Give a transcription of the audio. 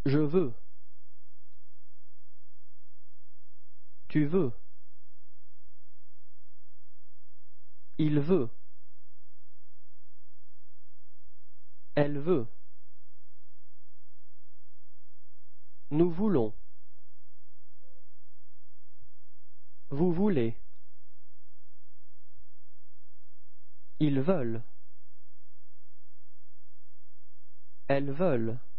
Je veux. Tu veux. Il veut. Elle veut. Nous voulons. Vous voulez. Ils veulent. Elles veulent.